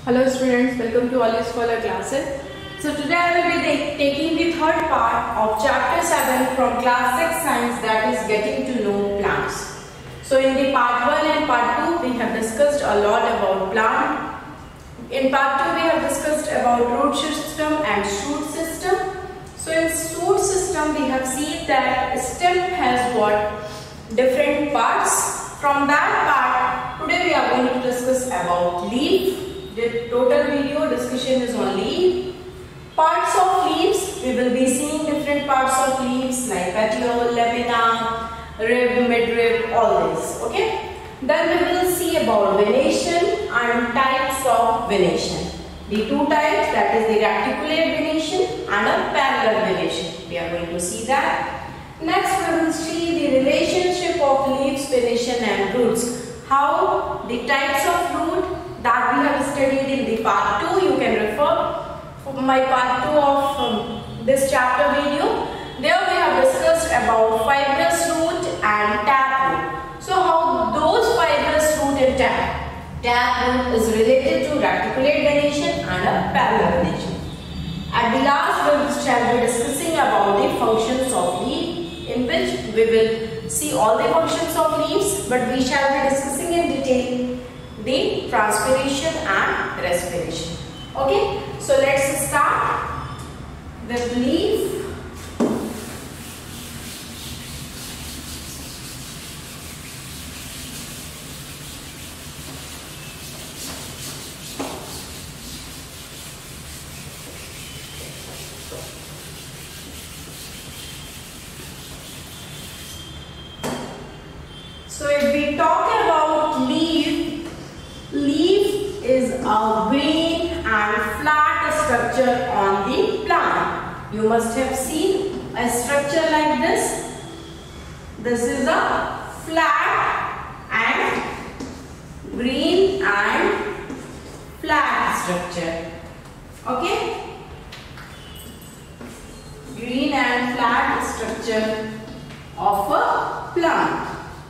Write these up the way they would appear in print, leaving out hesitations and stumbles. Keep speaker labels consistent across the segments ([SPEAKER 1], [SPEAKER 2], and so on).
[SPEAKER 1] Hello students, welcome to All Scholar classes. So today I will be taking the third part of chapter 7 from class 6 science, that is getting to know plants. So in the part 1 and part 2 we have discussed a lot about plant. In part 2 we have discussed about root system and shoot system. So in shoot system we have seen that stem has got different parts. From that part today we are going to discuss about leaf. The total video discussion is on leaf. Parts of leaves, we will be seeing different parts of leaves like petiole, lamina, rib, midrib, all this. Okay. Then we will see about venation and types of venation. The two types, that is the reticulate venation and a parallel venation. We are going to see that. Next we will see the relationship of leaves, venation and roots. How the types of root that we have studied in the part 2. You can refer to my part 2 of this chapter video. There we have discussed about fibrous root and taproot. So how those fibrous root and taproot is related to reticulate venation and a parallel venation. At the last we shall be discussing about the functions of leaf, in which we will see all the functions of leaves, but we shall be discussing in detail the transpiration and respiration. Okay, so let's start with leaf. So if we talk about leaf is a green and flat structure on the plant. You must have seen a structure like this. This is a flat and green and flat structure. Okay? Green and flat structure of a plant.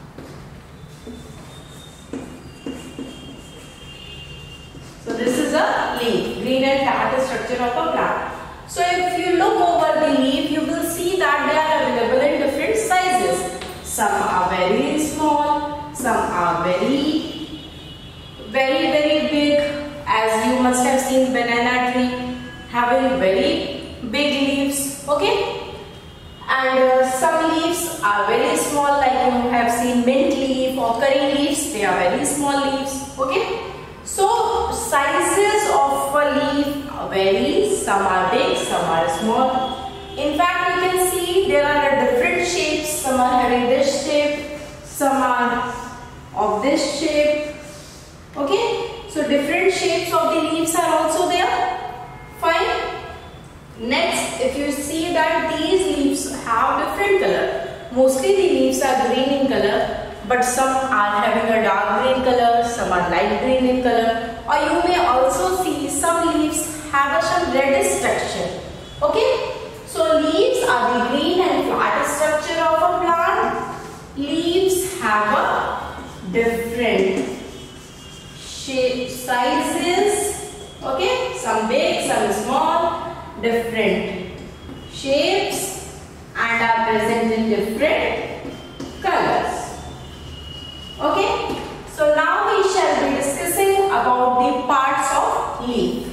[SPEAKER 1] So this is a leaf, green and flat structure of a plant. So if you look over the leaf, you will see that they are available in different sizes. Some are very small, some are very big, as you must have seen banana tree having very big leaves. Okay, and some leaves are very small, like you have seen mint leaf or curry leaves. They are very small leaves. Okay. So sizes of a leaf vary, some are big, some are small. In fact, you can see there are different shapes. Some are having this shape, some are of this shape. Okay, so different shapes of the leaves are also there. Fine. Next, if you see that these leaves have different color. Mostly the leaves are green in color, but some are having a dark green color, some are light green in color, or you may also see some leaves have some reddish texture. Okay, so leaves are the green and flat structure of a plant. Leaves have a different shape, sizes. Okay, some big, some small, different shapes, and are present in different colors. Okay, so now we shall be discussing about the parts of leaf.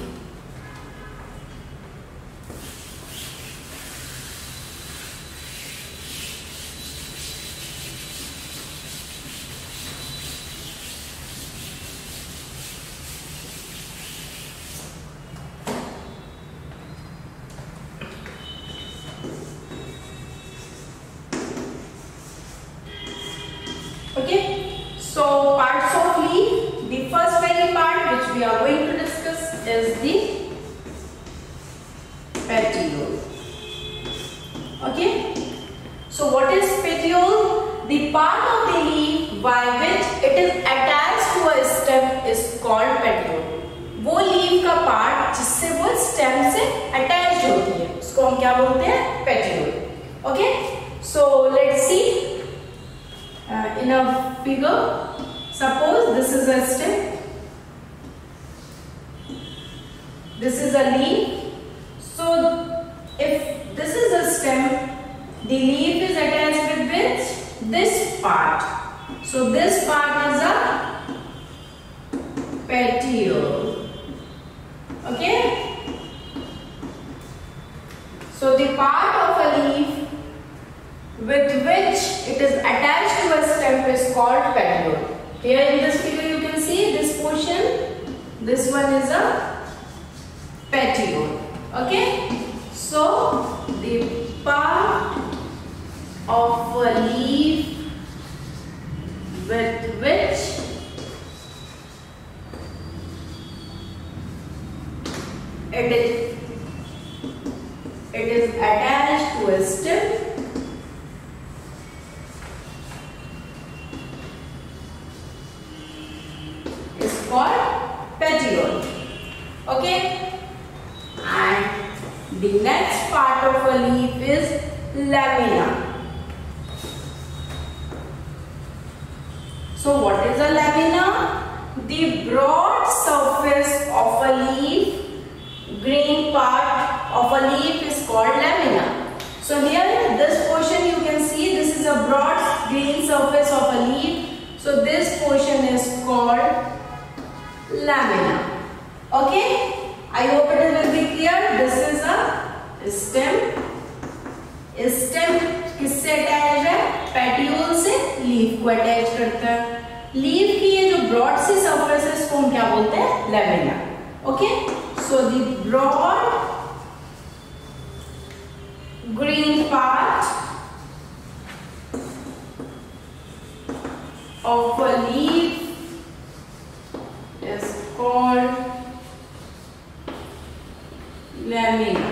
[SPEAKER 1] Okay. So parts of leaf, the first very part which we are going to discuss is the petiole. Okay. So what is petiole? The part of the leaf by which it is attached to a stem is called petiole. वो leaf का part जिससे वो stem से attach होती है उसको हम क्या बोलते हैं? petiole. Okay. So let's see. In a figure, suppose this is a stem This is a leaf. So if this is a stem, the leaf is attached with which? This part. So this part is a petiole. Okay. So the part of a leaf with which it is attached to a stem is called petiole. Here in this figure you can see this portion. This one is a petiole. Okay. So the part of a leaf with which it is attached to a stem is called petiole. Okay, and the next part of a leaf is lamina. So what is a lamina? The broad surface of a leaf, green part of a leaf is called lamina. So here this portion you can see, this is a broad green surface of a leaf. So this portion is called lamina. Okay, I hope it will be clear. This is a stem. Stem किससे attach है? Petiole से leaf को attach करता है। Leaf की ये जो broad सी surface है इसको हम क्या बोलते हैं? Lamina. Okay, so the broad green part of a leaf is called lamina.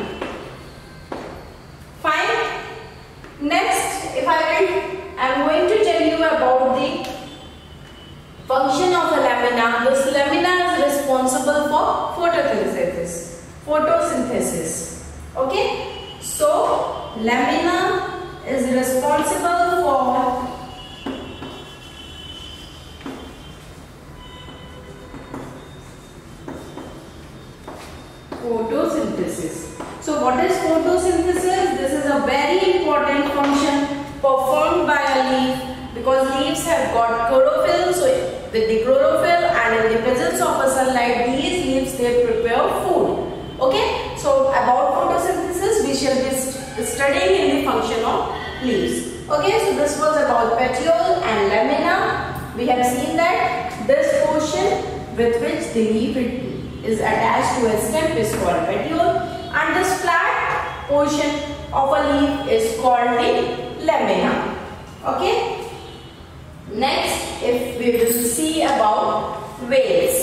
[SPEAKER 1] Fine. Next, if I'm going to tell you about the function of a lamina. This lamina is responsible for photosynthesis. Okay. So lamina is responsible for photosynthesis. So what is photosynthesis? This is a very important function performed by a leaf because leaves have got chlorophyll. So with the chlorophyll and in the presence of a sunlight, these leaves they prepare food. Okay. So about photosynthesis we shall be studying in the function of leaves. Okay. So this was about petiole and lamina. We have seen that this portion with which the leaf is attached to a stem is called petiole. And this flat portion of a leaf is called the lamina. Okay. Next, if we will see about veins.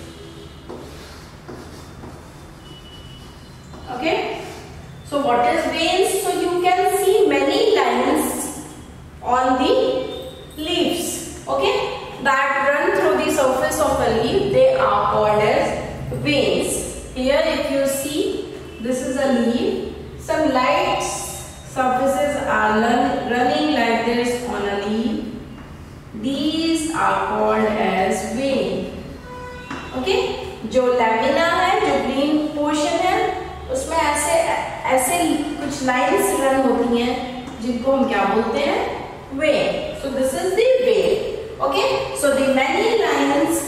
[SPEAKER 1] Okay. So what is veins? So you can see many lines on the leaves. Okay. That run through the surface of a leaf. They are called as veins. Here, if you see. This is a leaf. Some light surfaces are running like this on a leaf. These are called as vein. Okay? जो lamina है, जो green portion है, उसमें ऐसे कुछ lines run होती हैं, जिनको हम क्या बोलते हैं? Vein. So this is the vein. Okay? So the many lines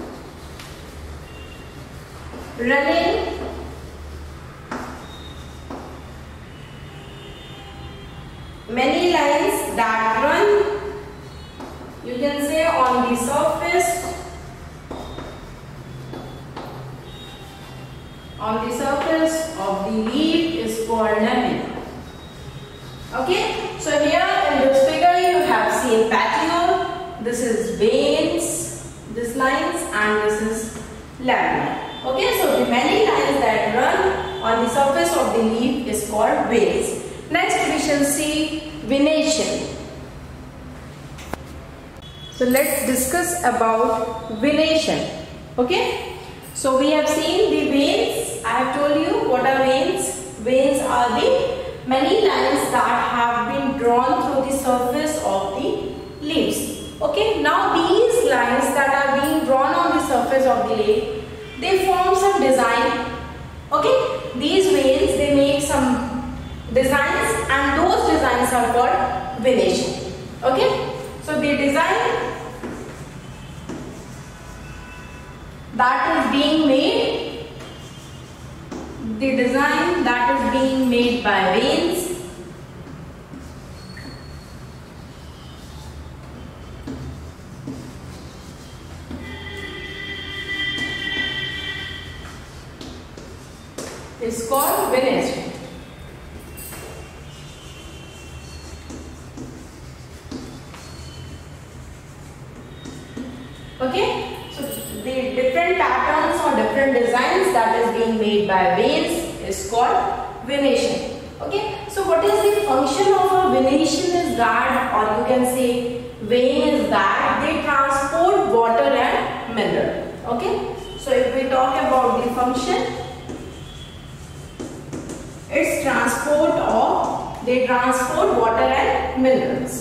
[SPEAKER 1] running many lines that run, you can say, on the surface of the leaf is called lamina. Okay, so here in this figure you have seen petiole, this is veins, this lines, and this is lamina. Okay, so the many lines that run on the surface of the leaf is called veins. Next we shall see venation. So let's discuss about venation. Okay. So we have seen the veins. I have told you what are veins. Veins are the many lines that have been drawn through the surface of the leaves. Okay. Now these lines that are being drawn on the surface of the leaf, they form some design Okay, these veins, they make some designs and those designs are called venation. Okay, so the design that is being made, the design that is being made by veins is called venation. Okay, so the different patterns or different designs that is being made by veins is called venation. Okay, so what is the function of a venation is that, or you can say vein is that they transport water and mineral. Okay, so if we talk about the function, it's transport of, they transport water and minerals.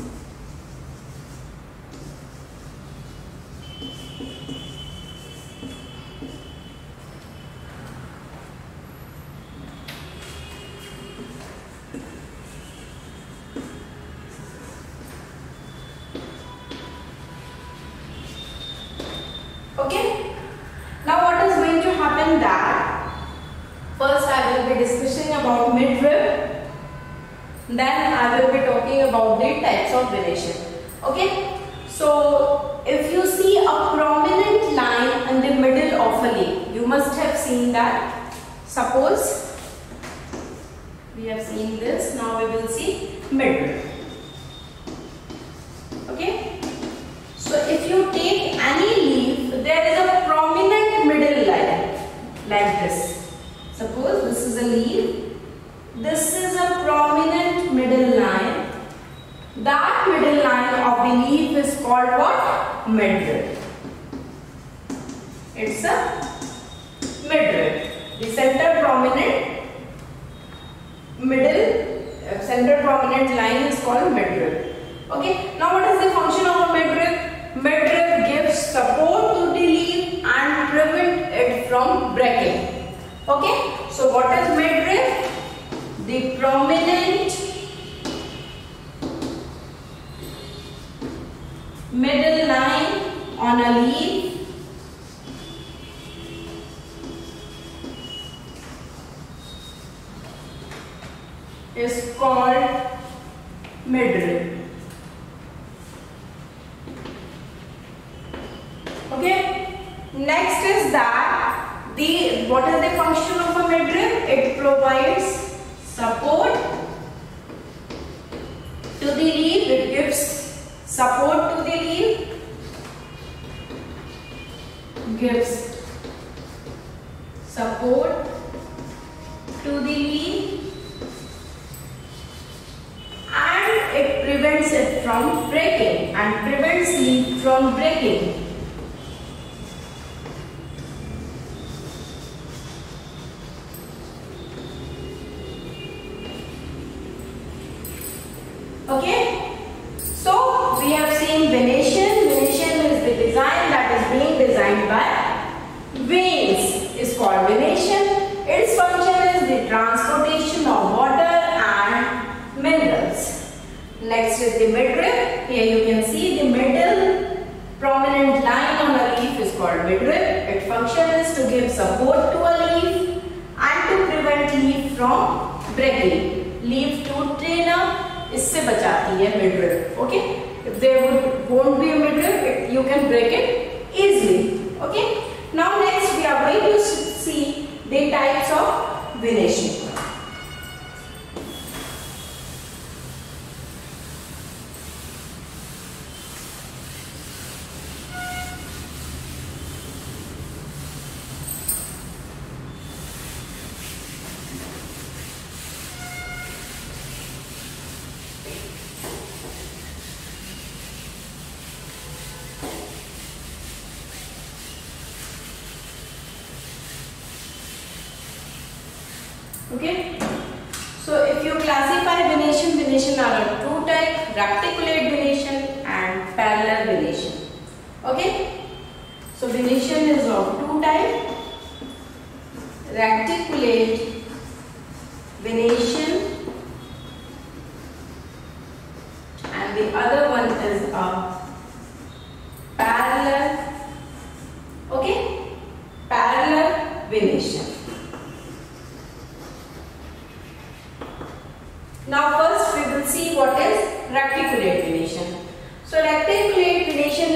[SPEAKER 1] Okay, now what is going to happen that first I will be discussing about midrib, then I will be talking about the types of venation. Okay, so if you see a prominent line in the middle of a leaf, you must have seen that. Suppose we have seen this, now we will see midrib. Okay, so if you take any leaf, there is a prominent middle line like this. Suppose this is a leaf, this is a prominent middle line. That middle line of the leaf is called what? Midrib. It's a midrib. The center prominent line is called midrib. Okay, now what is the function of a midrib? Midrib gives support to the leaf and prevent it from breaking. Okay, so what is midrib? The prominent middle line on a leaf is called midrib. Okay, next is that what is the function of a midrib? It provides support to the leaf, it gives support to the leaf, gives support to the leaf, and it prevents it from breaking and prevents leaf from breaking. Okay, so we have seen venation. Venation is the design that is being designed by veins, is called venation. Its function is the transportation of water and minerals. Next is the midrib. Here you can see the middle prominent line on a leaf is called midrib. Its function is to give support to a leaf and to prevent leaf from breaking. Leaf टूटने ना इससे बचाती है midrib. Okay, if there won't be a midrib, you can break it easily. Okay, now next we are going to see the types of venation. Okay, so if you classify venation, venation are of two types: reticulate venation and parallel venation. Okay, so venation is of two types: reticulate reticulate venation, and the other one is a parallel, okay, parallel venation. Now first we will see what is reticulate venation. So reticulate venation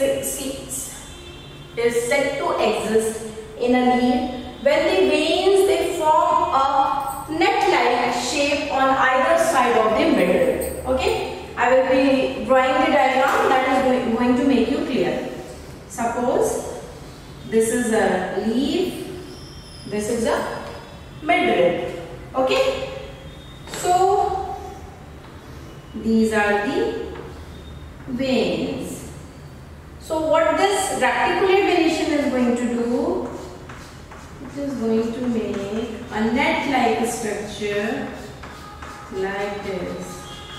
[SPEAKER 1] is said to exist in a leaf when the veins they form a net-like shape on either side of the midrib. Okay, I will be drawing the diagram that is going to make you clear. Suppose this is a leaf, this is a midrib. Okay, so these are the veins. So what this reticulate venation is going to do, it is going to make a net-like structure like this.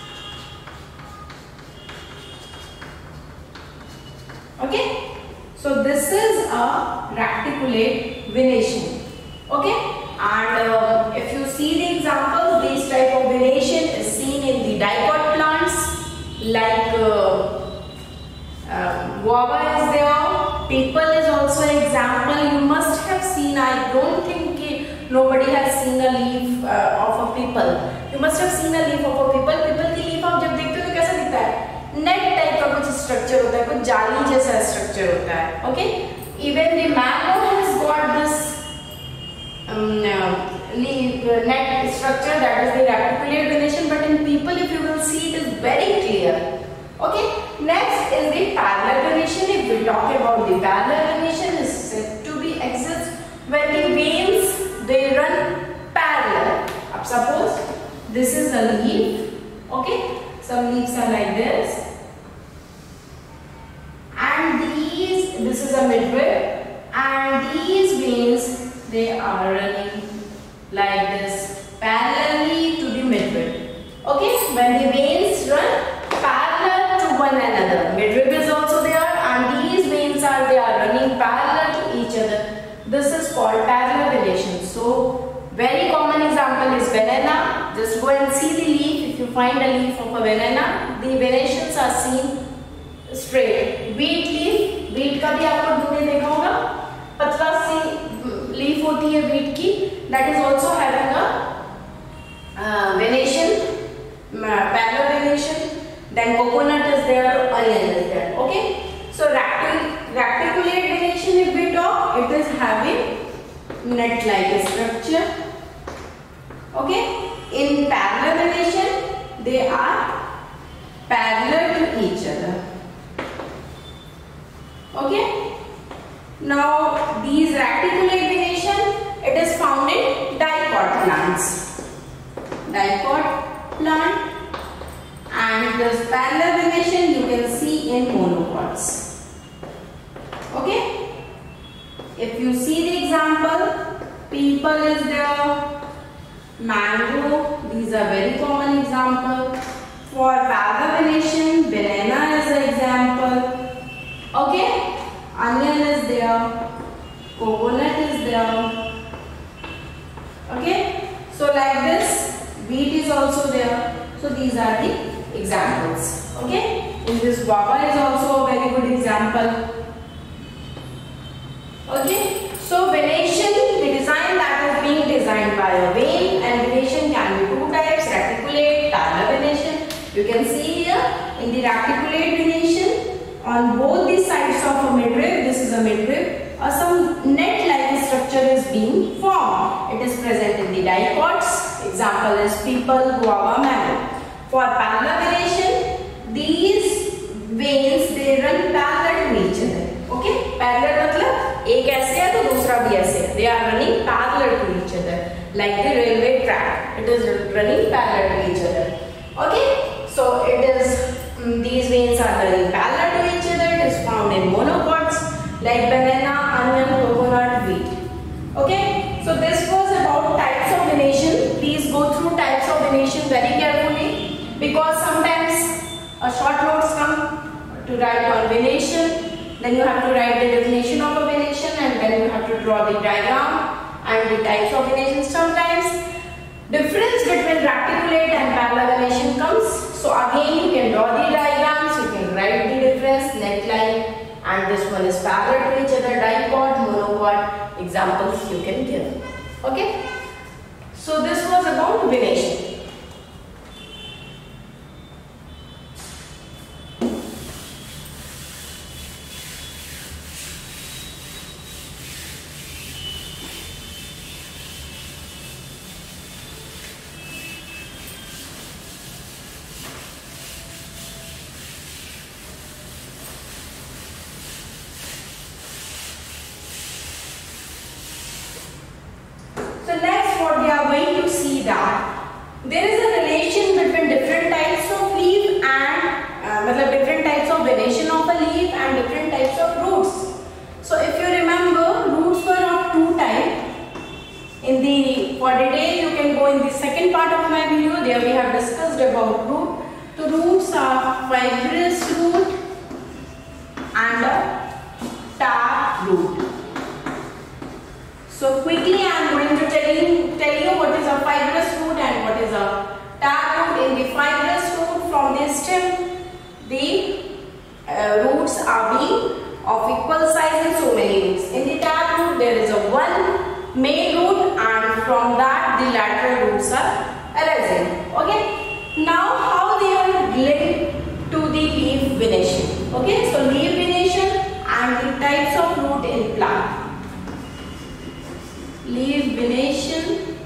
[SPEAKER 1] Okay, so this is a reticulate venation. Okay, and if you see the examples, this type of venation is seen in the dicot plants like guava is there, people is also an example. You must have seen, I don't think nobody has seen a leaf of a people. You must have seen a leaf of a people. People की leaf आप जब देखते हो तो कैसा दिखता है? Net type का कुछ structure होता है, कुछ जाली जैसा structure होता है. Okay? Even the mango has got this leaf net structure, that is the reticulate venation. But in people, if you will see, it is very clear. Okay, next is the parallel venation. If we talk about the parallel venation, is said to be exist when the veins they run parallel. Now suppose this is a leaf. Okay, some leaves are like this, and this is a midrib, and these veins they are running like this parallelly to the midrib. Okay, when the veins run parallel to one another, midrib is also there, and these veins are running parallel to each other. This is called parallel venation. So very common example is banana. Just go and see the leaf. If you find a leaf of a banana, the venations are seen straight. Wheat leaf, wheat का भी आपको दूर देखा होगा, पतला सी leaf होती है wheat की, that is also having a venation, parallel venation. Then coconut is there, onion is there. Okay, so reticulate venation, if we talk, it is having net-like structure. Okay, in parallel venation, they are parallel to each other. Okay, now these reticulate venation, it is found in dicot plants. Dicot plant. And this parallel venation you can see in monocots. Okay, if you see the example, people is there, mango, these are very common example. For parallel venation, banana is an example. Okay, onion is there, coconut is there. Okay, so like this, wheat is also there. So these are the examples. Okay, in this guava is also a very good example. Okay, so venation, the design that is being designed by a vein, and venation can be two types, reticulate, parallel venation. You can see here in the reticulate venation, on both the sides of a midrib, this is a midrib, some net-like structure is being formed. It is present in the dicots. Example is people, guava, mango. For parallel venation, these veins they run parallel to each other. Okay, parallel मतलब एक ऐसे है तो दूसरा भी ऐसे है. They are running parallel to each other, like the railway track. It is running parallel to each other. Okay, so it is these veins are running parallel to each other. It is found in monocots like banana, onion, coconut, wheat. Okay, so this was about types of venation. Please go through types of venation very carefully, because sometimes short notes come to write on venation. Then you have to write the definition of a venation, and then you have to draw the diagram, and the types of venation. Sometimes difference between reticulate and parallel venation comes. So again you can draw the diagrams, you can write the difference, neckline, and this one is parallel to each other, dipod, monopod, examples you can give. Okay. So this was about venation. So next what we are going to see that there is a relation between different types of leaf and different types of venation of a leaf and different types of roots. So if you remember, roots were of two types. For detail you can go in the second part of my video. There we have discussed about root. The roots are fibrous root and a tap root. So quickly I am going to tell you what is a fibrous root and what is a tap root. In the fibrous root, from the stem, the roots are being of equal size and so many roots. In the tap root, there is a one main root, and from that the lateral roots are arising. Okay. Now how they are linked to the leaf venation. Okay. So leaf venation and the types of root in plant. Leaf venation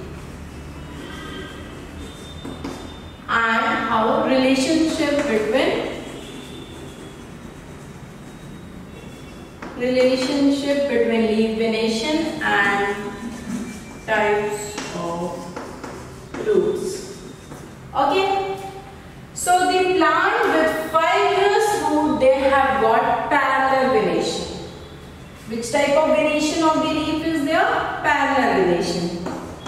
[SPEAKER 1] and how relationship between leaf venation and types of roots. Okay. So the plant with fibrous root, they have got parallel venation. Which type of venation of the leaf is there? Parallel venation.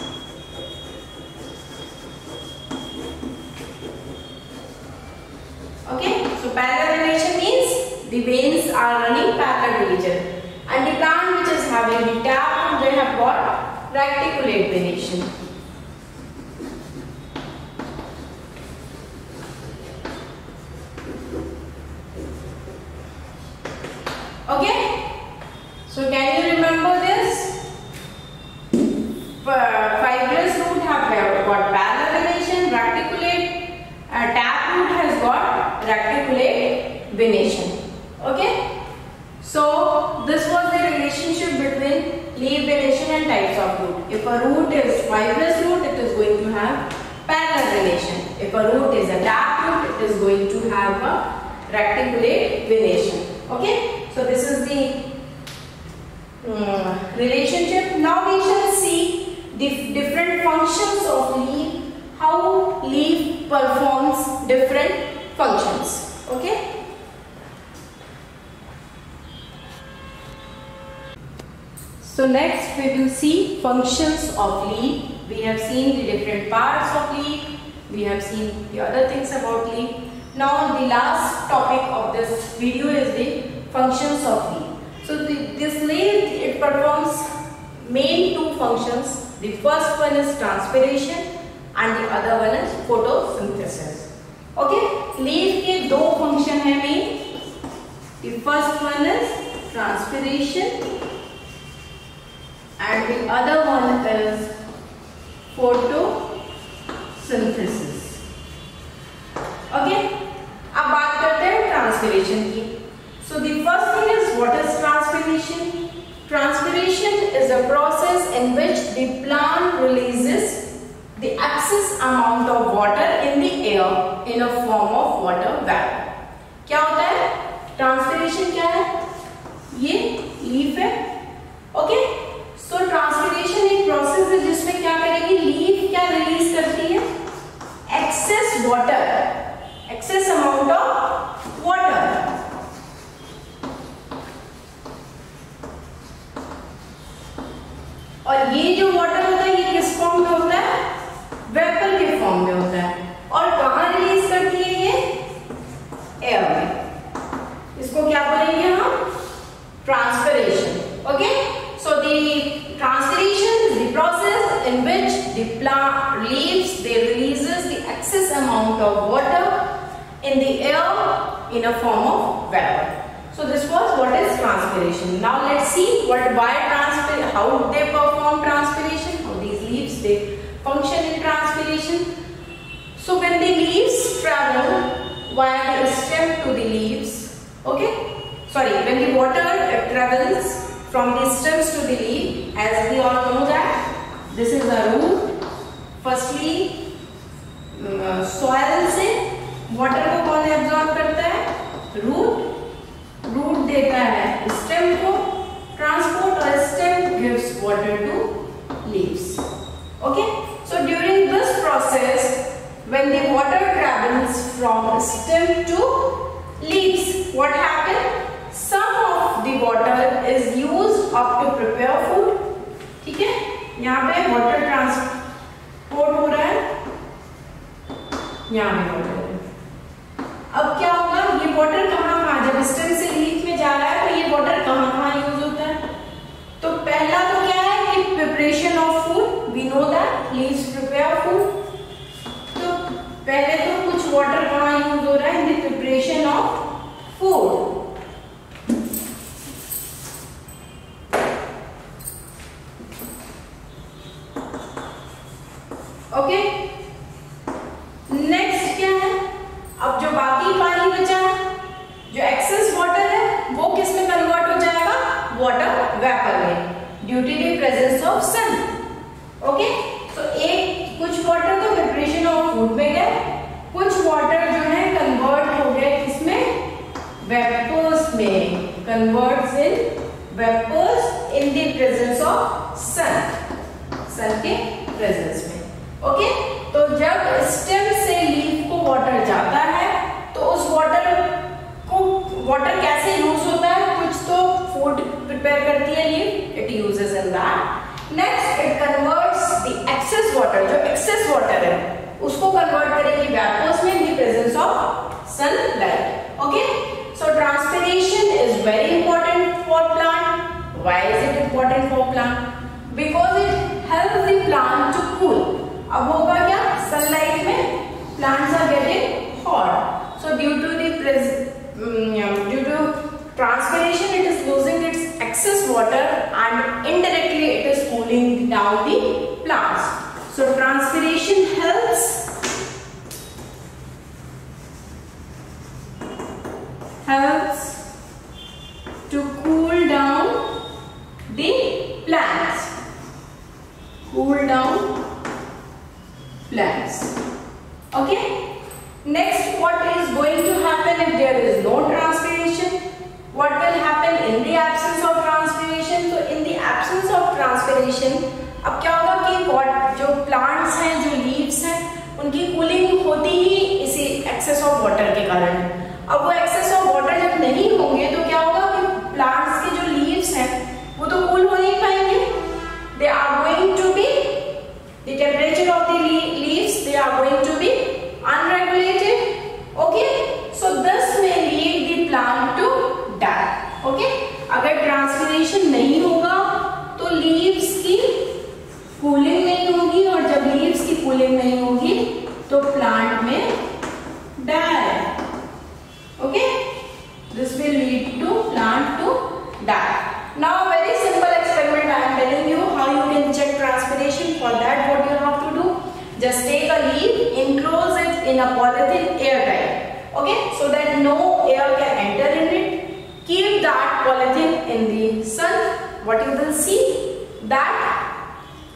[SPEAKER 1] Okay, so parallel venation means the veins are running parallel to each other. And the plant which is having the tap root, they have got reticulate venation. Okay. So can you remember this? Fibrous root have got parallel venation, reticulate, tap root has got reticulate venation. Okay. So this was the relationship between leaf venation and types of root. If a root is fibrous root, it is going to have parallel venation. If a root is a tap root, it is going to have a reticulate venation. Okay. So this is the relationship. Now we shall see the different functions of leaf, how leaf performs different functions. Okay. So next we will see functions of leaf. We have seen the different parts of leaf. We have seen the other things about leaf. Now the last topic of this video is the functions of leaf. So this leaf, it performs main two functions. The first one is transpiration and the other one is photosynthesis. Okay, leaf के दो function है main. The first one is transpiration and the other one is photosynthesis. Okay, अब बात करते हैं transpiration की. So the first thing is, what is transpiration? Transpiration is a process in which the plant releases the excess amount of water in the air in a form of water vapor. क्या होता है? Transpiration क्या है? ये leaf है. Okay? So transpiration एक process है जिसमें क्या करेगी? Leaf क्या release करती है? Excess water, excess amount of water. और ये जो वाटर होता है ये किस फॉर्म में होता है? वेपर के फॉर्म में होता है. और कहाँ रिलीज करती है ये? एयर में. इसको क्या बोलेंगे हम? Transpiration. Okay. So the transpiration is the amount of water in the air in a form of vapor. So this was what is transpiration. Now let's see how they perform transpiration, how these leaves they function in transpiration. So when the leaves travel via the stem to the leaves, when the water travels from the stems to the leaf, as we all know that this is a root. Firstly soil से water को कौन absorb करता है? Root देता है stem को transport और stem gives water to leaves. Okay, so during this process, when the water travels from stem to leaves, what happens? Some of the water is used up to prepare food. ठीक है, यहाँ पे water transport हो रहा है, यहाँ पे water है. अब क्या होगा? ये water कहाँ जब स्टेम से लीफ में जा रहा है तो ये water कहाँ यूज होता है? तो पहला तो क्या है कि preparation of food. We know that leaves prepare food. तो पहले तो कुछ वाटर कहाँ यूज हो रहा है? In the preparation of food. Okay, next क्या है? अब जो बाकी पानी बचा है, जो एक्सेस वाटर है, वो किस में कन्वर्ट हो जाएगा? वाटर वेपर में, due to the presence of sun. Okay, तो एक कुछ वाटर तो प्रिपरेशन ऑफ फूड में गए, कुछ वाटर जो है कन्वर्ट हो गए किसमें? वेपर्स में. Converts in vapours in the presence of sun के प्रेजेंस में. ओके, तो जब स्टेम से लीफ को वाटर जाता है तो उस वाटर कैसे यूज होता है? कुछ तो फूड प्रिपेयर करती है leaf, it uses in that. Next it converts the excess water, जो एक्सेस वाटर है उसको कन्वर्ट करेगी वेपर्स में in the presence of sunlight. Okay, so transpiration is very important for plant. Why is it important for plant? Because it helps the plant to cool. अब होगा क्या? Sunlight में plants are getting hot, so due to transpiration it is losing its excess water and indirectly it is cooling down the plants. So transpiration helps to cool down the plants. Okay, next what is going to happen if there is no transpiration? What will happen in the absence of transpiration? So in the absence of transpiration अब क्या होगा कि जो plants हैं, जो leaves हैं, उनकी cooling होती ही इसी excess of water के कारण. अब वो excess of water जब नहीं होंगे तो क्या होगा कि plants के जो leaves हैं वो तो cool हो नहीं पाएंगे. They are going to be, the temperature of the leaves, they are going to be unregulated. Okay, so this may lead the plant to die. Okay, अगर transpiration नहीं होगा तो leaves की cooling नहीं होगी, और जब leaves की cooling नहीं होगी तो plant में die. Okay, this will lead to plant to die. Now very simple experiment I am telling you how you can check transpiration. For that what you have to do, just take a leaf, enclose it in a polythene airtight, okay, so that no air can enter in it. Keep that polythene in the sun. What you will see that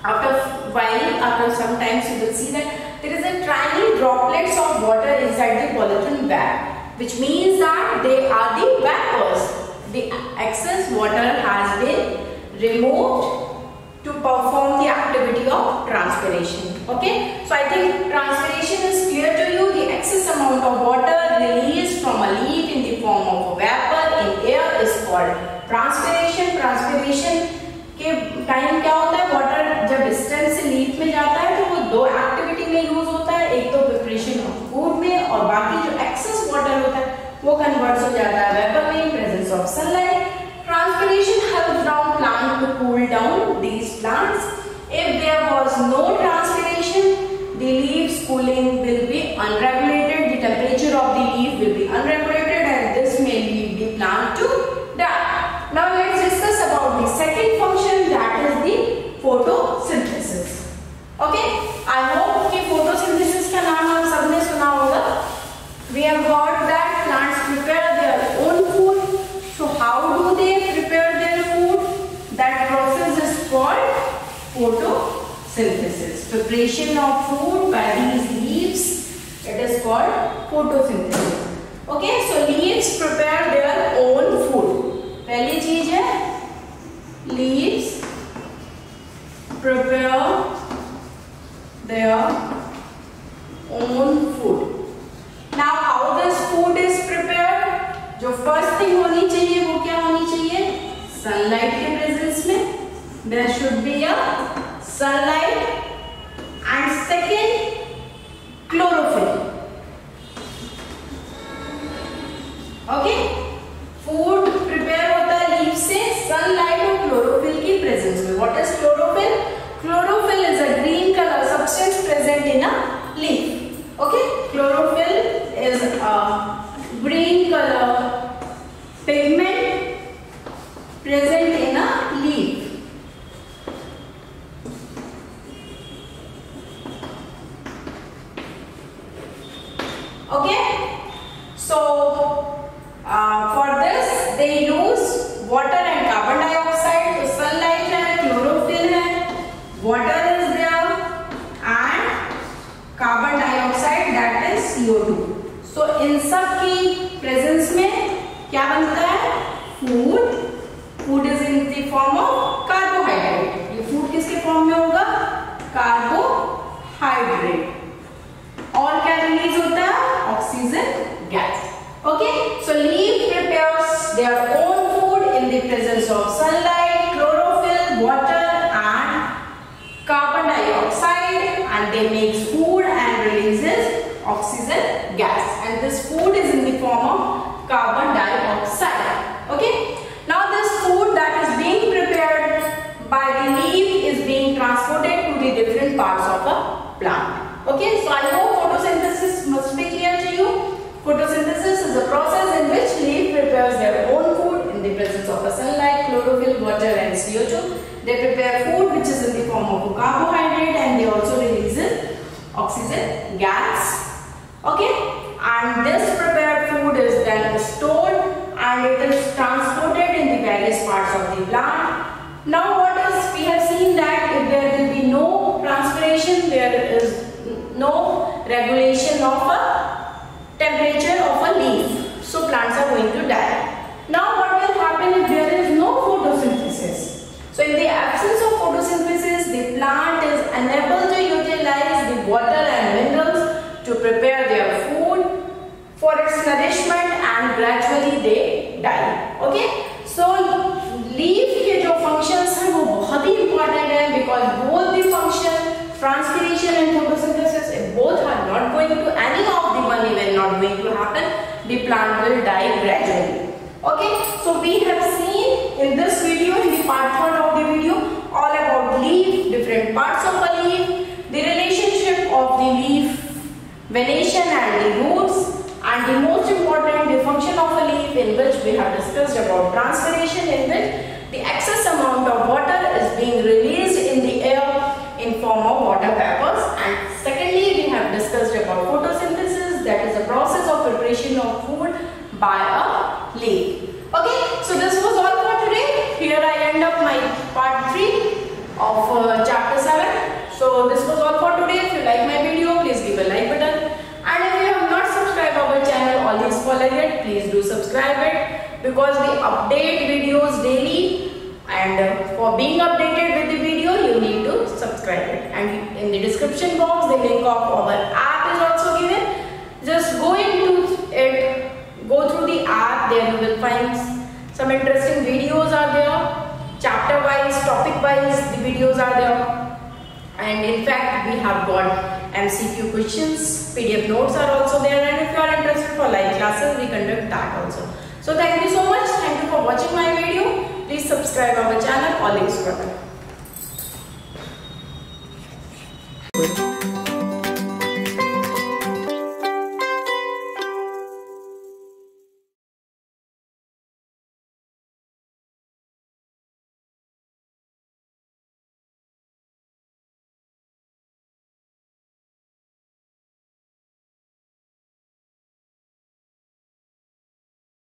[SPEAKER 1] after some times you will see that there is a tiny droplets of water inside the polythene bag, which means that they are the vapors. The excess water has been removed to perform the activity of transpiration. Okay, so I think transpiration is clear to you. The excess amount of water released from a leaf in the form of a vapor in air is called transpiration. Transpiration के time क्या होता है? Water जब stem से leaf में जाता है तो वो दो एक्टिविटी में यूज होता है, एक तो प्रिपरेशन ऑफ फूड में, और बाकी जो एक्सेस वाटर होता है वो कन्वर्ट हो जाता है वेपर में in presence of sunlight. Transpiration helps down plant to cool down these plants. If there was no transpiration, the leaves cooling will be unregulated. photosynthesis. Preparation of food by these leaves, it is called photosynthesis. Okay, so leaves prepare their own food. पहली चीज है leaves prepare their own food. Now how this food is prepared? जो first thing होनी चाहिए वो क्या होनी चाहिए? Sunlight के presence में there should be a sunlight, and second chlorophyll. Okay, food prepare होता है leaf से sunlight और chlorophyll की presence में. What is chlorophyll? Chlorophyll is a green color substance present in a leaf. Okay, chlorophyll is a green color pigment present in a leaf. Okay, so for this they use water and carbon dioxide. So sunlight है, chlorophyll है, water is there and carbon dioxide, that is CO2. So इन सब की presence में क्या बनता है? Food. Food is in the form of carbohydrate. ये food किसके form में होगा? Carbohydrate. और क्या रिलीज होता है? Oxygen gas. Okay, so leaf prepares their own food in the presence of sunlight, chlorophyll, water and carbon dioxide, and they make food and releases oxygen gas, and this food is in the form of carbon dioxide. Okay, now this food that is being prepared by the leaf is being transported to the different parts of a plant. Okay, so I hope photosynthesis must be clear to you. Photosynthesis is a process in which leaf prepares their own food in the presence of a sunlight, chlorophyll, water and CO2. They prepare food which is in the form of a carbohydrate, and they also release oxygen gas. Okay, and this prepared food is then stored and it is transported in the various parts of the plant. Now what is, we have seen that if there will be no transpiration, there is no regulation of a temperature of a leaf, so plants are going to die. Now what will happen if there is no photosynthesis? So in the absence of photosynthesis, the plant is unable to utilize the water and minerals to prepare their food for its nourishment, and gradually they die. Okay, so leaf के जो functions हैं वो बहुत ही important है, because both the function, transpiration and photosynthesis, if both are not going to, any of the one event not going to happen, the plant will die gradually. Okay, so we have seen in this video, in the part 3 of the video, all about leaf, different parts of a leaf, the relationship of the leaf venation and the roots, and the most important, the function of a leaf, in which we have discussed about transpiration, in which the excess amount of water is being released in the air in form of water vapors. And secondly, we have discussed about photosynthesis, that is a process of preparation of food by a leaf. Okay, so this was all for today. Here I end up my part 3 of chapter 7. So this was all for today. If you like my video, please give a like button. And if you have not subscribed our channel All Is Scholar yet, please do subscribe it, because we update videos daily, and for being updated with the video, you need to subscribe it. And in the description box, the link of our app is also given. Just go into it, go through the app, there you will find some interesting videos are there, chapter wise, topic wise, the videos are there. And in fact, we have got MCQ questions, PDF notes are also there, and if you are interested for live classes, we conduct that also. So thank you so much. Thank you for watching my video. Please subscribe our channel, All Is Scholar.